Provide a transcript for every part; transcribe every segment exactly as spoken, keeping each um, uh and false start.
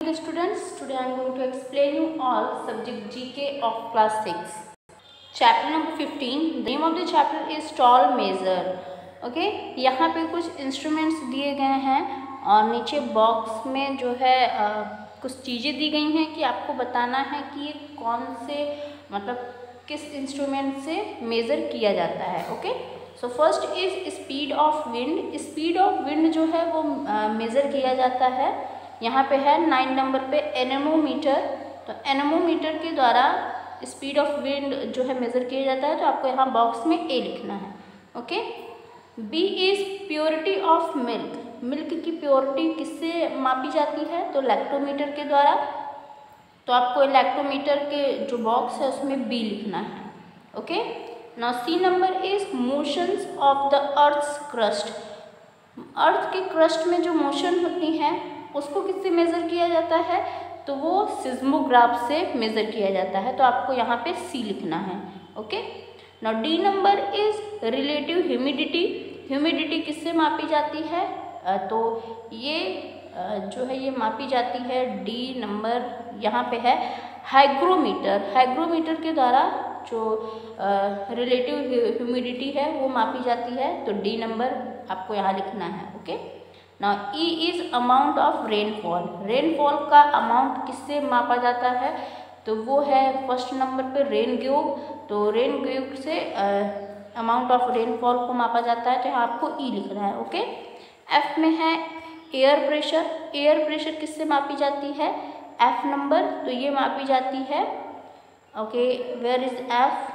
Students, today I am going to explain you all subject G K of class six. Chapter number fifteen. The name of the chapter is tall measure. Okay, यहाँ पे कुछ instruments दिए गए हैं और नीचे box में जो है आ, कुछ चीज़ें दी गई हैं कि आपको बताना है कि ये कौन से मतलब किस इंस्ट्रूमेंट से मेज़र किया जाता है. Okay, so first is speed of wind. Speed of wind जो है वो मेज़र किया जाता है. यहाँ पे है नाइन नंबर पे एनेमोमीटर. तो एनेमोमीटर के द्वारा स्पीड ऑफ विंड जो है मेज़र किया जाता है. तो आपको यहाँ बॉक्स में ए लिखना है. Okay, B is purity of milk. Milk की प्योरिटी किससे मापी जाती है? तो लैक्टोमीटर के द्वारा. तो आपको लैक्टोमीटर के जो बॉक्स है उसमें बी लिखना है. Okay, now C number is motions of the earth's crust. Earth के क्रस्ट में जो मोशन होती हैं उसको किससे मेज़र किया जाता है? तो वो सिस्मोग्राफ से मेज़र किया जाता है. तो आपको यहाँ पे सी लिखना है. Okay, now D number is relative humidity. Humidity किससे मापी जाती है? तो ये जो है ये मापी जाती है डी नंबर यहाँ पे है हाइग्रोमीटर. हाइग्रोमीटर के द्वारा जो रिलेटिव ह्यूमिडिटी है वो मापी जाती है. तो डी नंबर आपको यहाँ लिखना है. Okay, now E is amount of rainfall. Rainfall का अमाउंट किससे मापा जाता है? तो वो है फर्स्ट नंबर पे रेन ग्यूब. तो रेन ग्यूब से अमाउंट ऑफ रेनफॉल को मापा जाता है. तो यहाँ आपको ई लिखना है. ओके, एफ में है एयर प्रेशर. एयर प्रेशर किससे मापी जाती है? F number. तो ये मापी जाती है. Okay, where is F?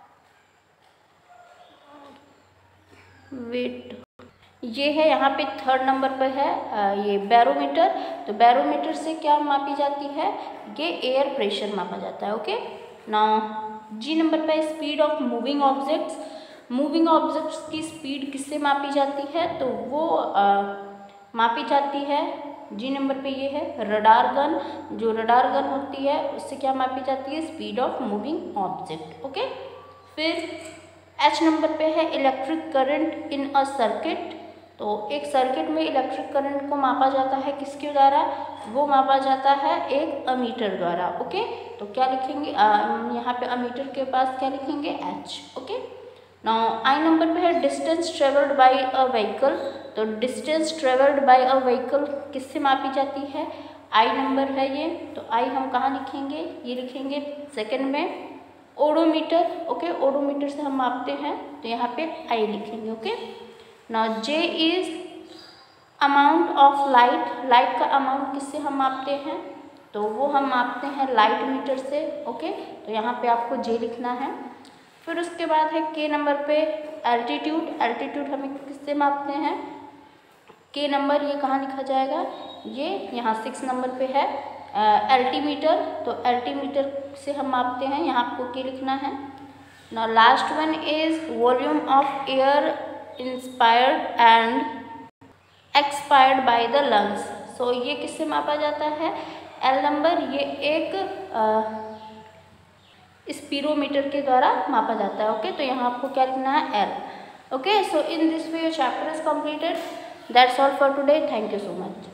Wait, ये है यहाँ पे थर्ड नंबर पर है आ, ये बैरोमीटर. तो बैरोमीटर से क्या मापी जाती है? ये एयर प्रेशर मापा जाता है. ओके, नाउ जी नंबर पे speed of moving objects. Moving objects की स्पीड किससे मापी जाती है? तो वो आ, मापी जाती है जी नंबर पे ये है रडार गन. जो रडार गन होती है उससे क्या मापी जाती है? Speed of moving object. Okay, फिर एच नंबर पे है electric current in a circuit. तो एक सर्किट में इलेक्ट्रिक करंट को मापा जाता है किसके द्वारा? वो मापा जाता है एक अमीटर द्वारा. ओके, तो क्या लिखेंगे यहाँ पे अमीटर के पास क्या लिखेंगे? H. Okay, now I number पे है distance travelled by a vehicle. तो distance travelled by a vehicle किससे मापी जाती है? आई नंबर है ये. तो आई हम कहाँ लिखेंगे? ये लिखेंगे सेकंड में ओडोमीटर. ओके, ओडोमीटर से हम मापते हैं तो यहाँ पे आई लिखेंगे. Okay, now J is amount of light. Light का अमाउंट किससे हम मापते हैं? तो वो हम मापते हैं लाइट मीटर से. ओके, तो यहाँ पे आपको जे लिखना है. फिर उसके बाद है के नंबर पे एल्टीट्यूड. एल्टीट्यूड हमें किससे मापते हैं? के नंबर ये कहाँ लिखा जाएगा? ये यहाँ सिक्स नंबर पे है एल्टीमीटर. तो एल्टीमीटर से हम मापते हैं. यहाँ आपको के लिखना है. Now last one is volume of air inspired and expired by the lungs. So ये किससे मापा जाता है? L number. ये एक आ, स्पीरोमीटर के द्वारा मापा जाता है. ओके, तो यहाँ आपको क्या लिखना है? L. Okay, so in this way your chapter is completed. That's all for today. Thank you so much.